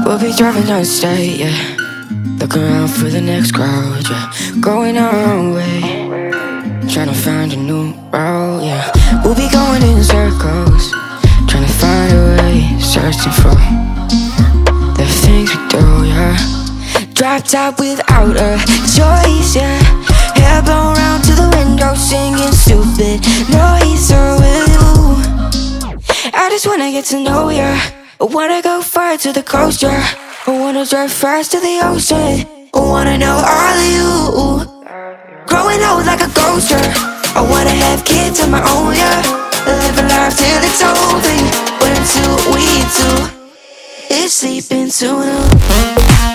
We'll be driving down the state, yeah, looking around for the next crowd, yeah, going our own way, trying to find a new route, yeah. We'll be going in circles, trying to find a way, searching for the things we do, yeah. Drop top without a choice, yeah. Hair blown round to the window, singing stupid noise. Or with you, I just wanna get to know ya. I wanna go far to the coast, yeah. I wanna drive fast to the ocean. I wanna know all of you, growing old like a ghost, yeah. I wanna have kids of my own, yeah. Live a life till it's over. But until we do, it's sleeping too long.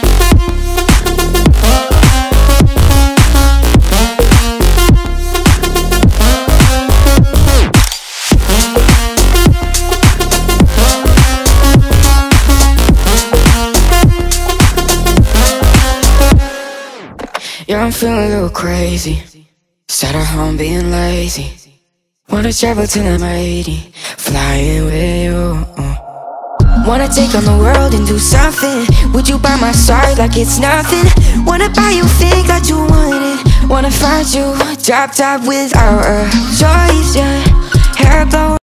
Yeah, I'm feeling a little crazy. Sat at home being lazy. Wanna travel till I'm 80, flying with you. Wanna take on the world and do something. Would you by my side like it's nothing? Wanna buy you things that you wanted. Wanna find you, drop top without a choice, yeah. Hair blown